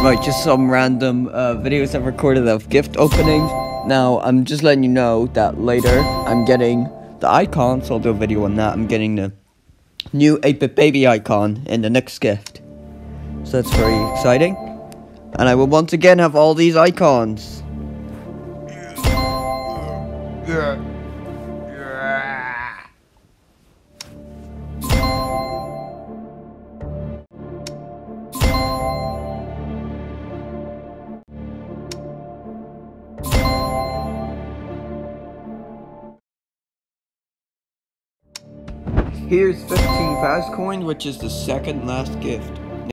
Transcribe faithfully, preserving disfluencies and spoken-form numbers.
Right, just some random uh, videos I've recorded of gift openings. Now, I'm just letting you know that later I'm getting the icon, so I'll do a video on that. I'm getting the new eight bit baby icon in the next gift. So that's very exciting. And I will once again have all these icons. Yeah. Here's fifteen fast coin, which is the second last gift.